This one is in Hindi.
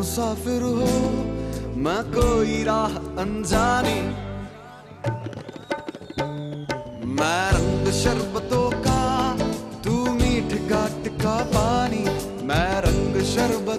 मुसाफिर हो, मैं कोई राह अनजानी। मैं रंग शरबतों का, तू मीठ घाट का पानी। मैं रंग शरबत